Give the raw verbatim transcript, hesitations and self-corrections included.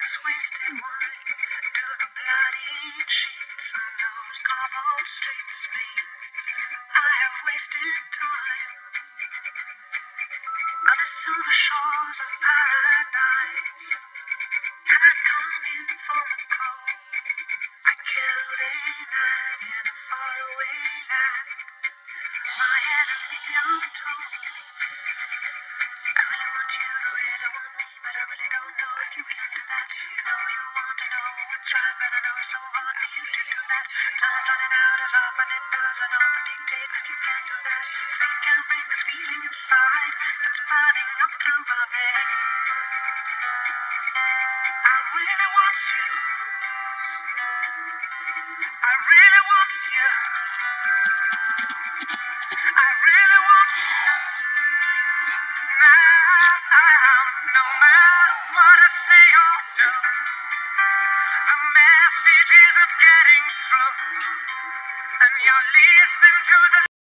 this wasted wine to the bloody sheets on those cobbled streets, Spain. I have wasted time on the silver shores of paradise. And I come in from the cold. I killed a man in a faraway land. My enemy untold. I really want you to really want me, but I really don't know if you can do that. You know you want to know what's right, but I know it's so hard for you to do that. Time's running out as often it does, and often dictate if you can do that. Fate can't break this feeling inside that's burning up through my veins. I really want you. I really want you. I really want you. Now, no matter what I say or do, the message isn't getting through, and you're listening to the